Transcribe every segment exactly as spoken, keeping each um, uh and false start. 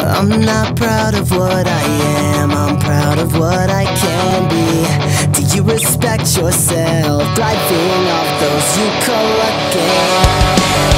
I'm not proud of what I am, I'm proud of what I can be. Do you respect yourself, thriving off those you call again?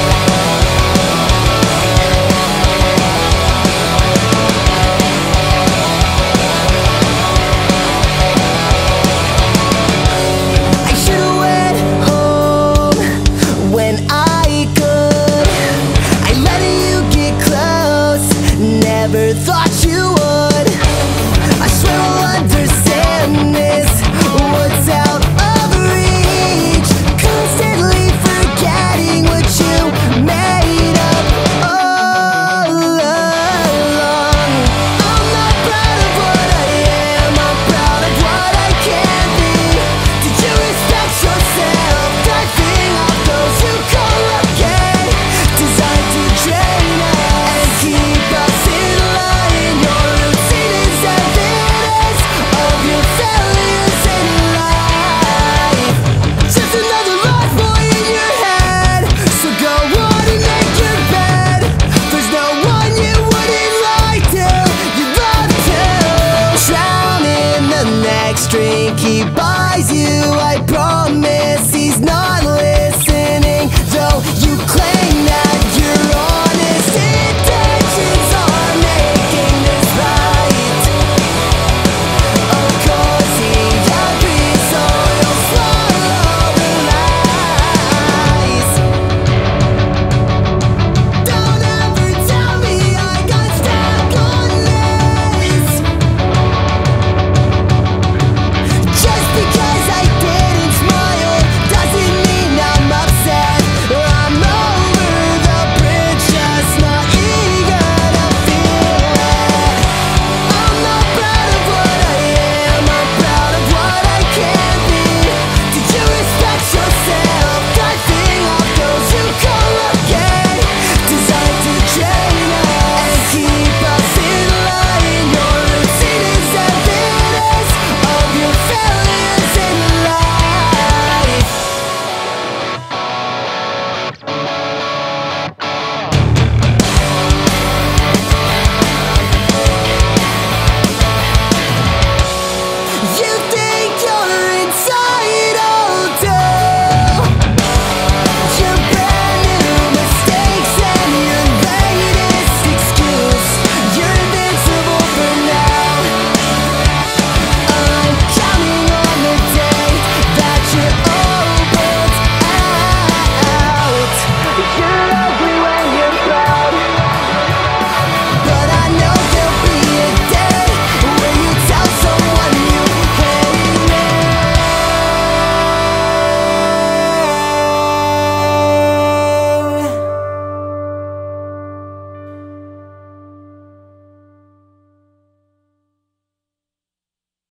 Never thought you would. I swear I'll understand this. What's out of reach? Constantly forgetting what you made up all along. I'm not proud of what I am, I'm proud of what I can be. Did you respect yourself, driving off those you call again? Designed to drain us and keep us in. Drink he buys you, I promise.